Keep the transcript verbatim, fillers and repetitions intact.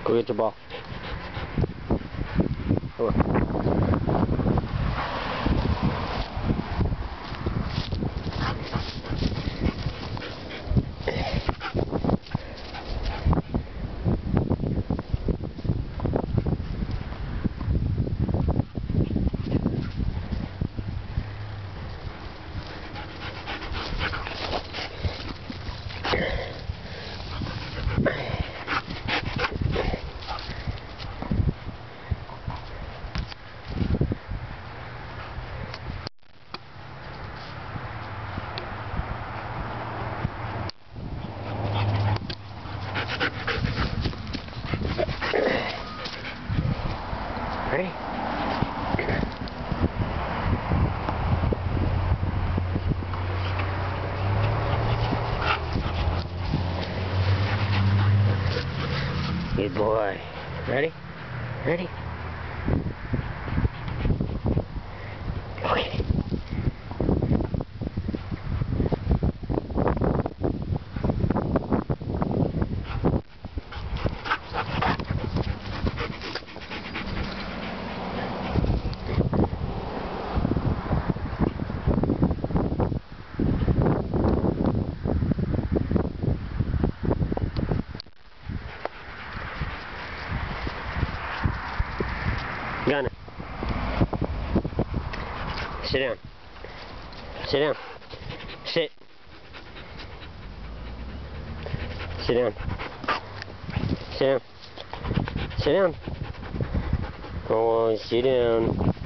Go get your ball. Come on. Ready? Good boy. Ready? Ready? Okay. Gunner. Sit down. Sit down. Sit. Sit down. Sit down. Sit down. Oh, sit down.